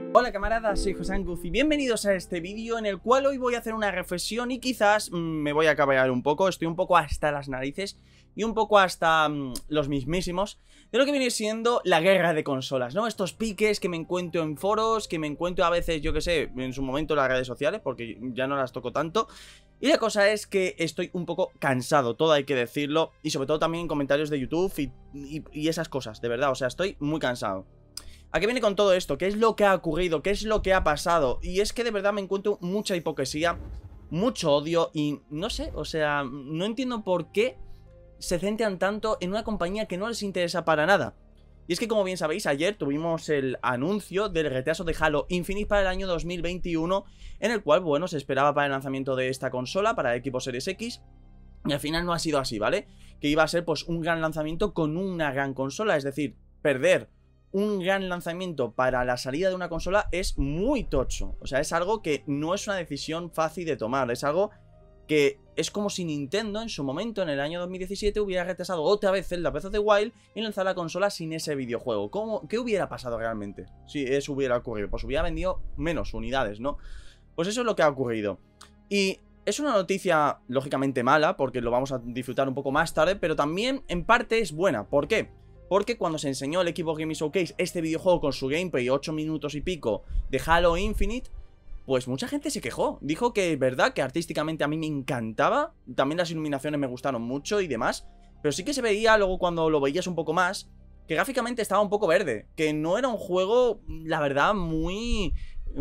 Hola camaradas, soy José Anguz y bienvenidos a este vídeo en el cual hoy voy a hacer una reflexión y quizás me voy a cabrear un poco. Estoy un poco hasta las narices y un poco hasta los mismísimos de lo que viene siendo la guerra de consolas, ¿no? Estos piques que me encuentro en foros, que me encuentro a veces, yo que sé, en su momento en las redes sociales, porque ya no las toco tanto. Y la cosa es que estoy un poco cansado, todo hay que decirlo, y sobre todo también en comentarios de YouTube y esas cosas, de verdad, o sea, estoy muy cansado. ¿A qué viene con todo esto? ¿Qué es lo que ha ocurrido? ¿Qué es lo que ha pasado? Y es que de verdad me encuentro mucha hipocresía, mucho odio y no sé, o sea, no entiendo por qué se centran tanto en una compañía que no les interesa para nada. Y es que, como bien sabéis, ayer tuvimos el anuncio del retraso de Halo Infinite para el año 2021, en el cual, bueno, se esperaba para el lanzamiento de esta consola, para Xbox Series X, y al final no ha sido así, ¿vale? Que iba a ser, pues, un gran lanzamiento con una gran consola, es decir, perder un gran lanzamiento para la salida de una consola es muy tocho. O sea, es algo que no es una decisión fácil de tomar. Es algo que es como si Nintendo en su momento, en el año 2017, hubiera retrasado otra vez Zelda Breath of the Wild y lanzar la consola sin ese videojuego. ¿Qué hubiera pasado realmente si eso hubiera ocurrido? Pues hubiera vendido menos unidades, ¿no? Pues eso es lo que ha ocurrido. Y es una noticia lógicamente mala, porque lo vamos a disfrutar un poco más tarde, pero también en parte es buena. ¿Por qué? Porque cuando se enseñó el Xbox Gaming Showcase este videojuego con su gameplay 8 minutos y pico de Halo Infinite, pues mucha gente se quejó. Dijo que es verdad que artísticamente a mí me encantaba, también las iluminaciones me gustaron mucho y demás, pero sí que se veía luego cuando lo veías un poco más, que gráficamente estaba un poco verde, que no era un juego, la verdad, muy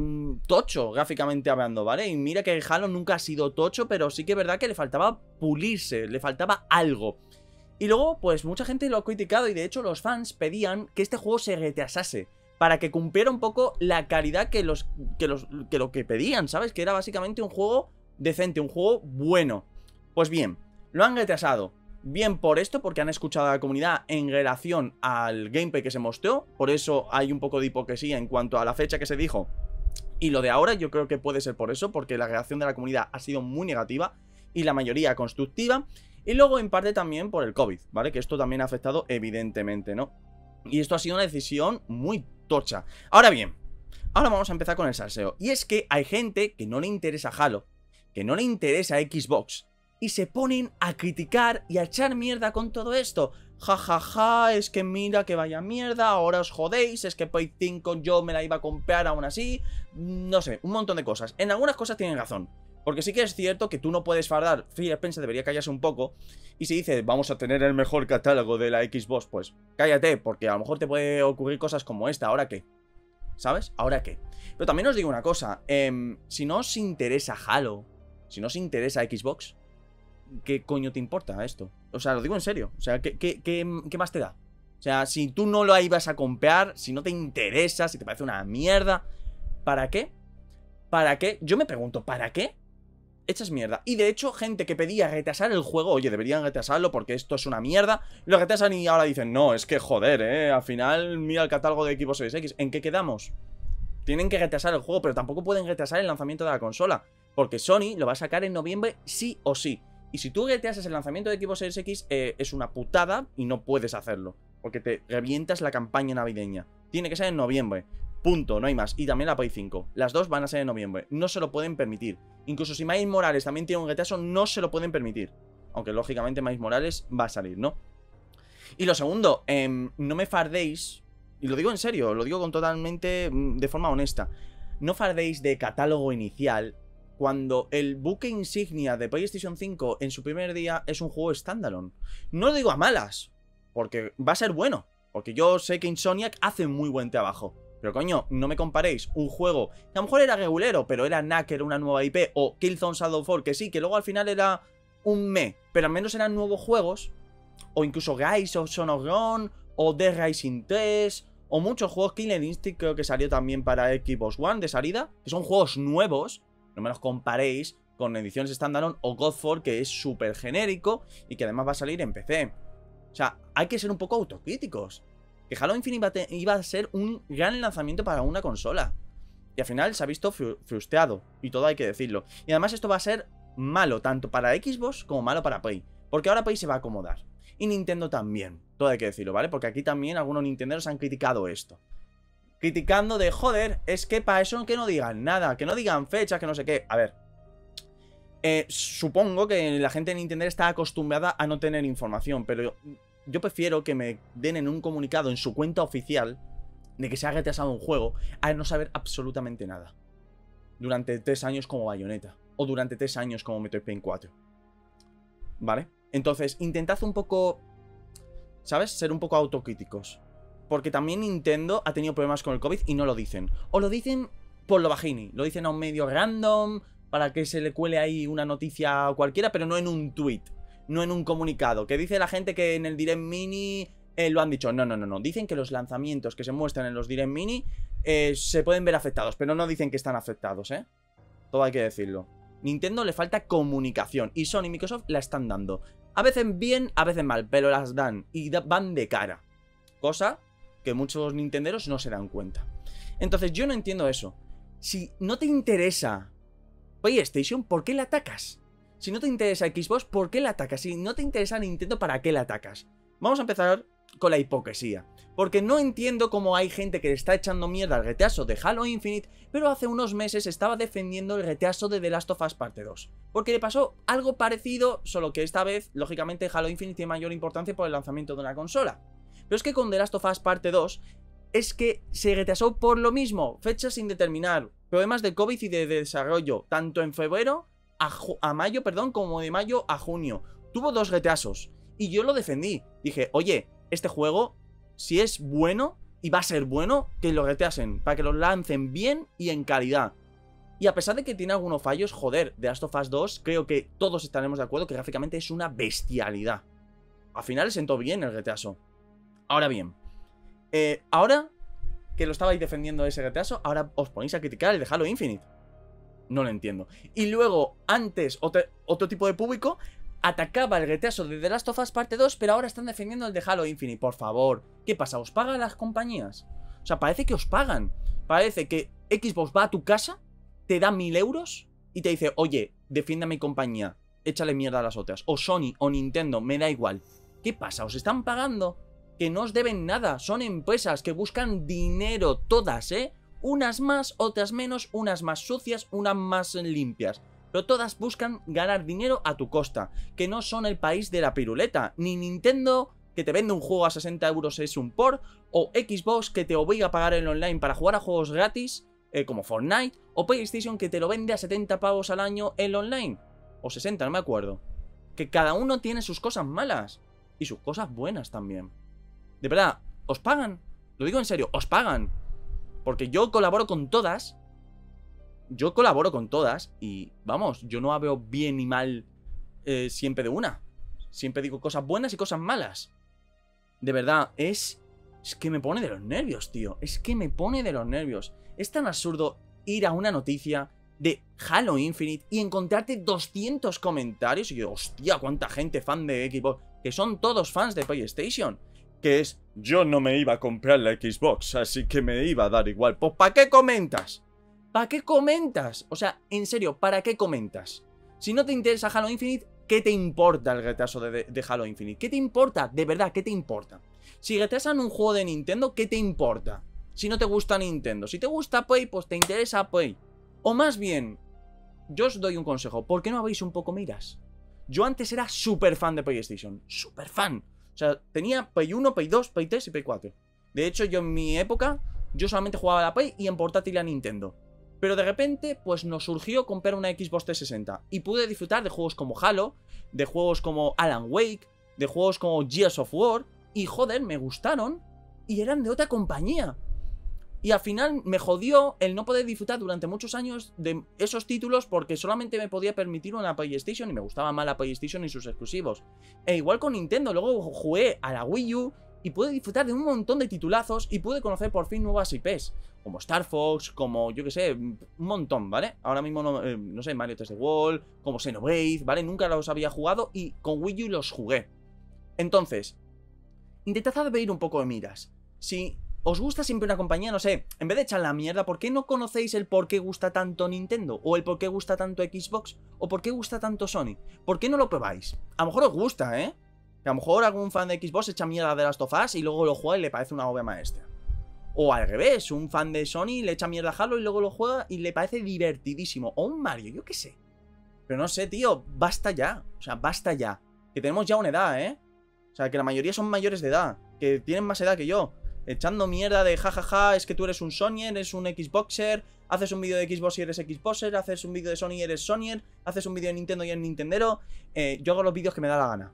tocho gráficamente hablando, ¿vale? Y mira que Halo nunca ha sido tocho, pero sí que es verdad que le faltaba pulirse, le faltaba algo. Y luego, pues mucha gente lo ha criticado y de hecho los fans pedían que este juego se retrasase para que cumpliera un poco la calidad que lo que pedían, ¿sabes? Que era básicamente un juego decente, un juego bueno. Pues bien, lo han retrasado. Bien por esto, porque han escuchado a la comunidad en relación al gameplay que se mostró. Por eso hay un poco de hipocresía en cuanto a la fecha que se dijo y lo de ahora. Yo creo que puede ser por eso, porque la reacción de la comunidad ha sido muy negativa y la mayoría constructiva. Y luego en parte también por el COVID, ¿vale? Que esto también ha afectado evidentemente, ¿no? Y esto ha sido una decisión muy tocha. Ahora bien, ahora vamos a empezar con el salseo. Y es que hay gente que no le interesa Halo, que no le interesa Xbox, y se ponen a criticar y a echar mierda con todo esto. Ja, ja, ja, es que mira que vaya mierda, ahora os jodéis, es que Play 5 yo me la iba a comprar aún así. No sé, un montón de cosas. En algunas cosas tienen razón. Porque sí que es cierto que tú no puedes fardar. Phil Spencer debería callarse un poco. Y si dice, vamos a tener el mejor catálogo de la Xbox, pues cállate, porque a lo mejor te puede ocurrir cosas como esta. ¿Ahora qué? ¿Sabes? ¿Ahora qué? Pero también os digo una cosa. Si no os interesa Halo, si no os interesa Xbox, ¿qué coño te importa esto? O sea, lo digo en serio. O sea, ¿qué más te da? O sea, si tú no lo ibas a comprar, si no te interesa, si te parece una mierda, ¿para qué? ¿Para qué? Yo me pregunto, ¿para qué echas mierda? Y de hecho, gente que pedía retrasar el juego, oye, deberían retrasarlo porque esto es una mierda, lo retrasan y ahora dicen, no, es que joder, al final mira el catálogo de Xbox Series X. ¿En qué quedamos? Tienen que retrasar el juego, pero tampoco pueden retrasar el lanzamiento de la consola, porque Sony lo va a sacar en noviembre sí o sí. Y si tú retrasas el lanzamiento de Xbox Series X, es una putada y no puedes hacerlo, porque te revientas la campaña navideña. Tiene que ser en noviembre. Punto, no hay más. Y también la Play 5. Las dos van a ser en noviembre. No se lo pueden permitir. Incluso si Miles Morales también tiene un retraso, no se lo pueden permitir. Aunque lógicamente Miles Morales va a salir, ¿no? Y lo segundo, no me fardéis. Y lo digo en serio, lo digo con totalmente de forma honesta. No fardéis de catálogo inicial cuando el buque insignia de PlayStation 5 en su primer día es un juego standalone. No lo digo a malas, porque va a ser bueno. Porque yo sé que Insomniac hace muy buen trabajo. Pero coño, no me comparéis un juego que a lo mejor era regulero, pero era Knacker, una nueva IP, o Killzone Shadowfall, que sí, que luego al final era un pero al menos eran nuevos juegos, o incluso Rise of Son of Rome, o Dead Rising 3, o muchos juegos. Killer Instinct creo que salió también para Xbox One de salida, que son juegos nuevos. No me los comparéis con ediciones standalone o Godfall, que es súper genérico y que además va a salir en PC. O sea, hay que ser un poco autocríticos. Que Halo Infinite iba a ser un gran lanzamiento para una consola. Y al final se ha visto frustrado. Y todo hay que decirlo. Y además esto va a ser malo tanto para Xbox como malo para Play. Porque ahora Play se va a acomodar. Y Nintendo también. Todo hay que decirlo, ¿vale? Porque aquí también algunos nintenderos han criticado esto. criticando de, joder, es que para eso que no digan nada, que no digan fechas, que no sé qué. A ver, supongo que la gente de Nintendo está acostumbrada a no tener información, pero yo prefiero que me den en un comunicado en su cuenta oficial de que se ha retrasado un juego a no saber absolutamente nada durante 3 años como Bayonetta, o durante 3 años como Metroid Prime 4. ¿Vale? Entonces, intentad un poco, ¿sabes? Ser un poco autocríticos. Porque también Nintendo ha tenido problemas con el COVID y no lo dicen. O lo dicen por lo bajini. Lo dicen a un medio random para que se le cuele ahí una noticia cualquiera, pero no en un tweet, no en un comunicado. Que dice la gente que en el Direct Mini lo han dicho. No. Dicen que los lanzamientos que se muestran en los Direct Mini se pueden ver afectados, pero no dicen que están afectados, ¿eh? Todo hay que decirlo. Nintendo le falta comunicación y Sony y Microsoft la están dando. A veces bien, a veces mal, pero las dan y van de cara. Cosa que muchos nintenderos no se dan cuenta. Entonces yo no entiendo eso. Si no te interesa PlayStation, ¿por qué la atacas? Si no te interesa Xbox, ¿por qué la atacas? Si no te interesa Nintendo, ¿para qué la atacas? Vamos a empezar con la hipocresía. Porque no entiendo cómo hay gente que le está echando mierda al retraso de Halo Infinite, pero hace unos meses estaba defendiendo el retraso de The Last of Us Parte 2. Porque le pasó algo parecido, solo que esta vez, lógicamente, Halo Infinite tiene mayor importancia por el lanzamiento de una consola. Pero es que con The Last of Us Parte 2 es que se retrasó por lo mismo, fechas sin determinar, problemas de COVID y de desarrollo, tanto en febrero a mayo, perdón, como de mayo a junio. Tuvo 2 retrasos y yo lo defendí. Dije, oye, este juego, si es bueno y va a ser bueno, que lo retrasen, para que lo lancen bien y en calidad. Y a pesar de que tiene algunos fallos, joder, The Last of Us 2, creo que todos estaremos de acuerdo que gráficamente es una bestialidad. Al final sentó bien el retraso. Ahora bien, ahora que lo estabais defendiendo ese retraso, ahora os ponéis a criticar el de Halo Infinite. No lo entiendo. Y luego, antes, otro tipo de público atacaba el retraso de The Last of Us Parte 2, pero ahora están defendiendo el de Halo Infinite. Por favor, ¿qué pasa? ¿Os pagan las compañías? O sea, parece que os pagan. Parece que Xbox va a tu casa, te da 1000 euros y te dice, oye, defiende a mi compañía, échale mierda a las otras. O Sony o Nintendo, me da igual. ¿Qué pasa? ¿Os están pagando? Que no os deben nada, son empresas que buscan dinero, todas, ¿eh? Unas más, otras menos, unas más sucias, unas más limpias. Pero todas buscan ganar dinero a tu costa, que no son el país de la piruleta. Ni Nintendo, que te vende un juego a 60 euros es un port, o Xbox, que te obliga a pagar el online para jugar a juegos gratis, como Fortnite, o PlayStation, que te lo vende a 70 pavos al año el online, o 60, no me acuerdo. Que cada uno tiene sus cosas malas, y sus cosas buenas también. De verdad, ¿os pagan? Lo digo en serio, ¿os pagan? Porque yo colaboro con todas. Yo colaboro con todas y, vamos, yo no veo bien ni mal siempre de una. Siempre digo cosas buenas y cosas malas. De verdad, es que me pone de los nervios, tío. Es que me pone de los nervios. Es tan absurdo ir a una noticia de Halo Infinite y encontrarte 200 comentarios y yo, hostia, cuánta gente fan de Xbox, que son todos fans de PlayStation. Que es, yo no me iba a comprar la Xbox, así que me iba a dar igual. Pues ¿para qué comentas? ¿Para qué comentas? O sea, en serio, ¿para qué comentas? Si no te interesa Halo Infinite, ¿qué te importa el retraso de Halo Infinite? ¿Qué te importa? De verdad, ¿qué te importa? Si retrasan un juego de Nintendo, ¿qué te importa? Si no te gusta Nintendo. Si te gusta Play, pues te interesa Play. O más bien, yo os doy un consejo. ¿Por qué no habéis un poco miras? Yo antes era súper fan de PlayStation. Súper fan. O sea, tenía Play 1, Play 2, Play 3 y Play 4. De hecho, yo en mi época, yo solamente jugaba a la Play y en portátil a Nintendo. Pero de repente, pues nos surgió comprar una Xbox 360 y pude disfrutar de juegos como Halo, de juegos como Alan Wake, de juegos como Gears of War, y joder, me gustaron y eran de otra compañía. Y al final me jodió el no poder disfrutar durante muchos años de esos títulos porque solamente me podía permitir una PlayStation y me gustaba más la PlayStation y sus exclusivos. E igual con Nintendo, luego jugué a la Wii U y pude disfrutar de un montón de titulazos y pude conocer por fin nuevas IPs, como Star Fox, como yo que sé, un montón, ¿vale? Ahora mismo no sé, Mario 3D World, como Xenoblade, ¿vale? Nunca los había jugado y con Wii U los jugué. Entonces, intentad ver un poco de miras. Si os gusta siempre una compañía, no sé, en vez de echar la mierda, ¿por qué no conocéis el por qué gusta tanto Nintendo? O el por qué gusta tanto Xbox, o por qué gusta tanto Sony. ¿Por qué no lo probáis? A lo mejor os gusta, ¿eh? Que a lo mejor algún fan de Xbox echa mierda de Last of Us y luego lo juega y le parece una obra maestra. O al revés, un fan de Sony le echa mierda a Halo y luego lo juega y le parece divertidísimo. O un Mario, yo qué sé. Pero no sé, tío, basta ya. O sea, basta ya. Que tenemos ya una edad, ¿eh? O sea, que la mayoría son mayores de edad. Que tienen más edad que yo. Echando mierda de jajaja, es que tú eres un Sonyer, eres un Xboxer. Haces un vídeo de Xbox y eres Xboxer. Haces un vídeo de Sony y eres Sonyer. Haces un vídeo de Nintendo y eres Nintendero. Yo hago los vídeos que me da la gana.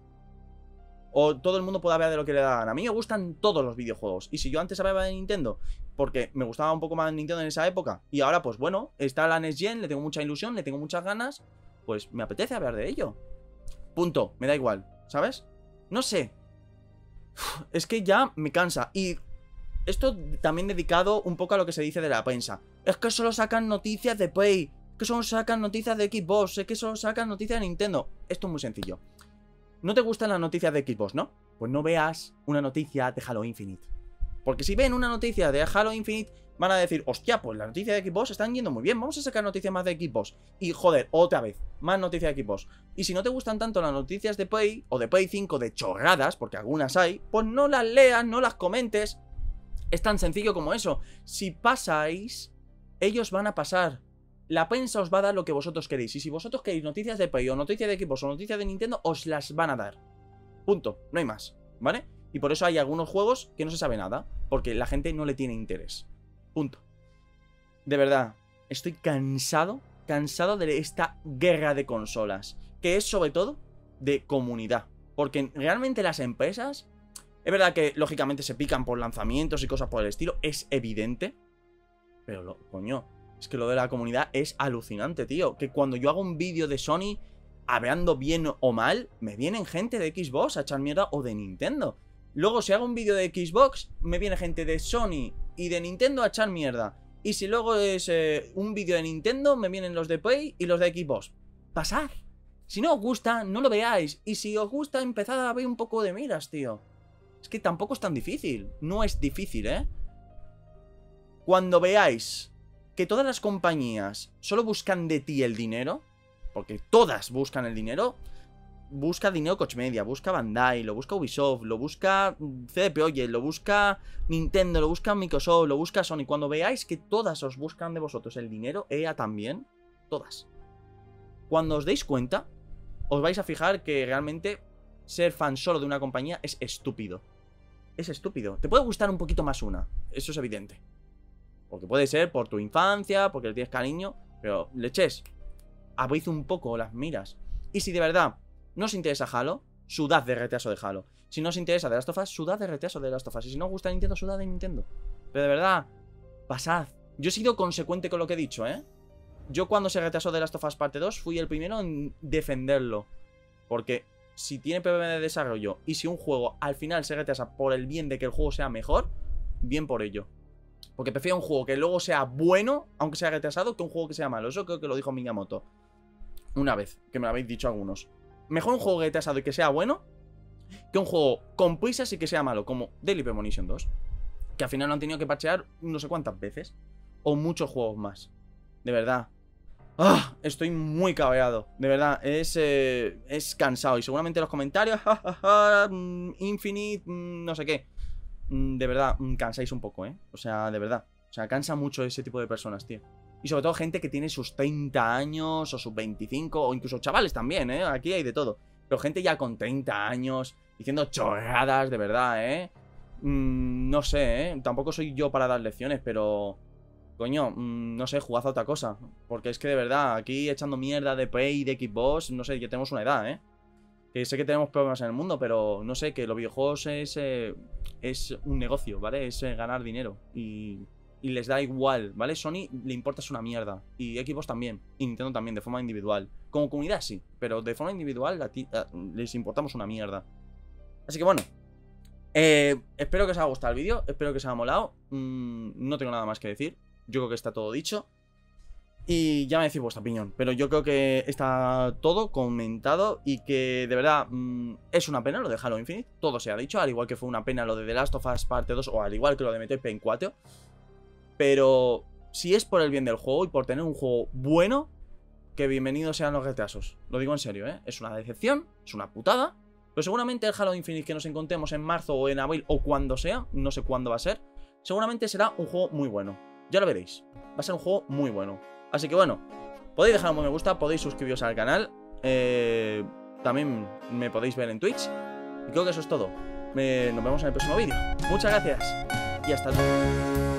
O todo el mundo puede hablar de lo que le da la gana. A mí me gustan todos los videojuegos. Y si yo antes hablaba de Nintendo, porque me gustaba un poco más Nintendo en esa época, y ahora pues bueno, está la Next Gen, le tengo mucha ilusión, le tengo muchas ganas, pues me apetece hablar de ello. Punto, me da igual, ¿sabes? No sé. Es que ya me cansa. Y esto también dedicado un poco a lo que se dice de la prensa. Es que solo sacan noticias de Play, es que solo sacan noticias de Xbox, es que solo sacan noticias de Nintendo. Esto es muy sencillo. ¿No te gustan las noticias de Xbox, no? Pues no veas una noticia de Halo Infinite. Porque si ven una noticia de Halo Infinite, van a decir, hostia, pues las noticias de Xbox están yendo muy bien, vamos a sacar noticias más de Xbox. Y joder, otra vez, más noticias de Xbox. Y si no te gustan tanto las noticias de Play, o de Play 5, de chorradas, porque algunas hay, pues no las leas, no las comentes. Es tan sencillo como eso. Si pasáis, ellos van a pasar. La prensa os va a dar lo que vosotros queréis. Y si vosotros queréis noticias de Play, o noticias de Xbox, o noticias de Nintendo, os las van a dar. Punto, no hay más, ¿vale? Y por eso hay algunos juegos que no se sabe nada, porque la gente no le tiene interés. Punto. De verdad, estoy cansado de esta guerra de consolas, que es sobre todo de comunidad. Porque realmente las empresas, es verdad que lógicamente se pican por lanzamientos y cosas por el estilo, es evidente. Pero coño, es que lo de la comunidad es alucinante, tío. Que cuando yo hago un vídeo de Sony, hablando bien o mal, me vienen gente de Xbox a echar mierda o de Nintendo. Luego si hago un vídeo de Xbox, me viene gente de Sony y de Nintendo a echar mierda. Y si luego es un vídeo de Nintendo, me vienen los de Play y los de Xbox. Pasad. Si no os gusta, no lo veáis. Y si os gusta, empezad a ver un poco de miras, tío. Es que tampoco es tan difícil. No es difícil, ¿eh? Cuando veáis que todas las compañías solo buscan de ti el dinero, porque todas buscan el dinero, busca dinero Koch Media, busca Bandai, lo busca Ubisoft, lo busca CD Projekt, lo busca Nintendo, lo busca Microsoft, lo busca Sony. Cuando veáis que todas os buscan de vosotros el dinero, EA también, todas. Cuando os deis cuenta, os vais a fijar que realmente ser fan solo de una compañía es estúpido. Es estúpido. Te puede gustar un poquito más una, eso es evidente. Porque puede ser por tu infancia, porque le tienes cariño, pero leches, abrid un poco las miras. Y si de verdad no os interesa Halo, sudad de retraso de Halo. Si no os interesa The Last of Us, sudad de retraso de The Last of Us. Y si no os gusta Nintendo, sudad de Nintendo. Pero de verdad, pasad. Yo he sido consecuente con lo que he dicho, ¿eh? Yo cuando se retrasó The Last of Us parte 2 fui el primero en defenderlo. Porque si tiene problema de desarrollo y si un juego al final se retrasa por el bien de que el juego sea mejor, bien por ello. Porque prefiero un juego que luego sea bueno, aunque sea retrasado, que un juego que sea malo. Eso creo que lo dijo Miyamoto una vez, que me lo habéis dicho algunos. Mejor un juego retrasado y que sea bueno, que un juego con prisas y que sea malo, como Deadly Premonition 2. Que al final lo han tenido que parchear no sé cuántas veces. O muchos juegos más. De verdad. ¡Ah! Estoy muy cabreado. De verdad, es cansado. Y seguramente los comentarios, Infinite, no sé qué. De verdad, cansáis un poco, ¿eh? O sea, de verdad. O sea, cansa mucho ese tipo de personas, tío. Y sobre todo gente que tiene sus 30 años o sus 25, o incluso chavales también, ¿eh? Aquí hay de todo. Pero gente ya con 30 años diciendo chorradas, de verdad, ¿eh? No sé, ¿eh? Tampoco soy yo para dar lecciones, pero... Coño, no sé, jugad a otra cosa. Porque es que de verdad, aquí echando mierda de Play y de Xbox, no sé, ya tenemos una edad, ¿eh? Que sé que tenemos problemas en el mundo, pero no sé, que los videojuegos es un negocio, ¿vale? Es ganar dinero. Y les da igual, ¿vale? Sony le importa una mierda. Y Xbox también. Y Nintendo también, de forma individual. Como comunidad sí, pero de forma individual les importamos una mierda. Así que bueno. Espero que os haya gustado el vídeo. Espero que os haya molado. No tengo nada más que decir. Yo creo que está todo dicho. Y ya me decís vuestra opinión. Pero yo creo que está todo comentado. Y que de verdad es una pena lo de Halo Infinite. Todo se ha dicho. Al igual que fue una pena lo de The Last of Us parte 2. O al igual que lo de Metroid Prime 4. Pero si es por el bien del juego y por tener un juego bueno, que bienvenidos sean los retrasos. Lo digo en serio, ¿eh? Es una decepción. Es una putada. Pero seguramente el Halo Infinite que nos encontremos en marzo o en abril o cuando sea, no sé cuándo va a ser, seguramente será un juego muy bueno. Ya lo veréis. Va a ser un juego muy bueno. Así que bueno, podéis dejar un buen me gusta, podéis suscribiros al canal. También me podéis ver en Twitch. Y creo que eso es todo. Nos vemos en el próximo vídeo. Muchas gracias y hasta luego.